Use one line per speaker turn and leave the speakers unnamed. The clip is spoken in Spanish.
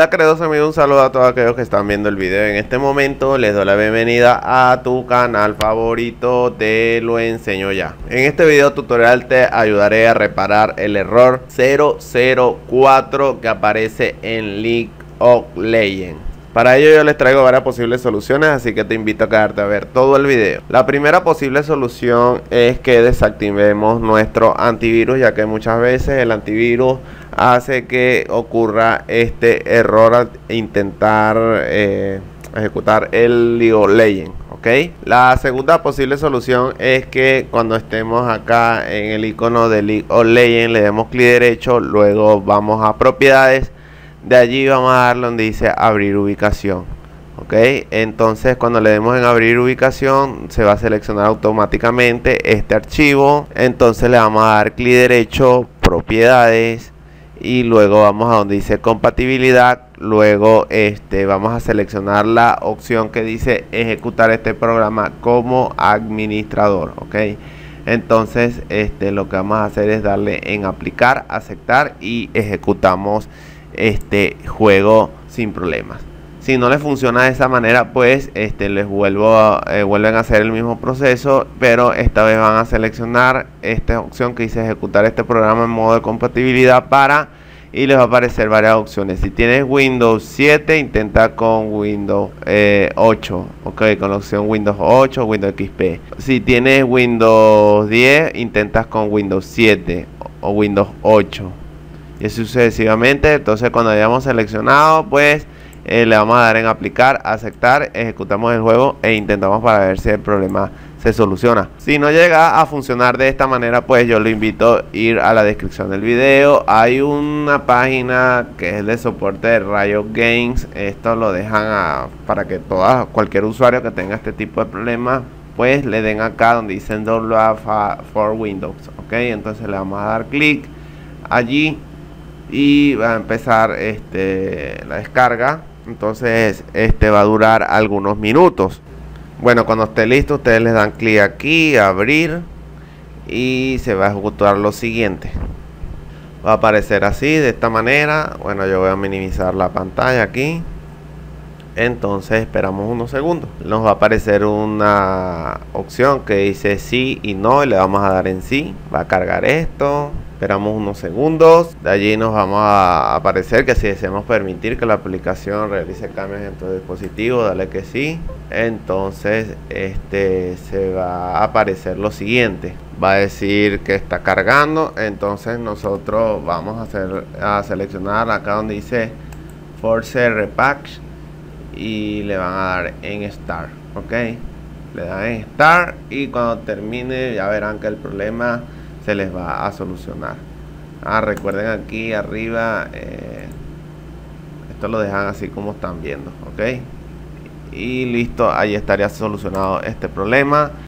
Hola queridos amigos, un saludo a todos aquellos que están viendo el video. En este momento les doy la bienvenida a tu canal favorito de Lo Enseño Ya. En este video tutorial te ayudaré a reparar el error 004 que aparece en League of Legends. Para ello yo les traigo varias posibles soluciones, así que te invito a quedarte a ver todo el video. La primera posible solución es que desactivemos nuestro antivirus, ya que muchas veces el antivirus hace que ocurra este error al intentar ejecutar el League of Legends, ¿ok? La segunda posible solución es que cuando estemos acá en el icono de League of Legends le demos clic derecho, luego vamos a propiedades. De allí vamos a darle donde dice abrir ubicación, ok. Entonces cuando le demos en abrir ubicación se va a seleccionar automáticamente este archivo. Entonces le vamos a dar clic derecho, propiedades, y luego vamos a donde dice compatibilidad. Luego vamos a seleccionar la opción que dice ejecutar este programa como administrador, ok. Entonces lo que vamos a hacer es darle en aplicar, aceptar y ejecutamos este juego sin problemas. Si no les funciona de esa manera, pues les vuelven a hacer el mismo proceso, pero esta vez van a seleccionar esta opción que dice ejecutar este programa en modo de compatibilidad y les va a aparecer varias opciones. Si tienes Windows 7, intenta con Windows 8, ok, con la opción Windows 8 o Windows XP. Si tienes Windows 10, intentas con Windows 7 o Windows 8. Y así sucesivamente. Entonces cuando hayamos seleccionado, pues le vamos a dar en aplicar, aceptar, ejecutamos el juego e intentamos para ver si el problema se soluciona. Si no llega a funcionar de esta manera, pues yo lo invito a ir a la descripción del video. Hay una página que es de soporte de Riot Games. Esto lo dejan para que cualquier usuario que tenga este tipo de problemas, pues le den acá donde dicen download for Windows, ok. Entonces le vamos a dar clic allí y va a empezar la descarga. Entonces va a durar algunos minutos. Bueno, cuando esté listo ustedes les dan clic aquí, abrir, y se va a ejecutar lo siguiente. Va a aparecer así, de esta manera. Bueno, yo voy a minimizar la pantalla aquí. Entonces esperamos unos segundos. Nos va a aparecer una opción que dice sí y no, y le vamos a dar en sí. Va a cargar esto. Esperamos unos segundos. De allí nos vamos a aparecer que si deseamos permitir que la aplicación realice cambios en tu dispositivo, dale que sí. Entonces se va a aparecer lo siguiente. Va a decir que está cargando. Entonces nosotros vamos a seleccionar acá donde dice Force Repack y le van a dar en Start, ok. Le dan en Start y cuando termine ya verán que el problema se les va a solucionar. Recuerden aquí arriba, esto lo dejan así como están viendo, ok. Y listo, ahí estaría solucionado este problema.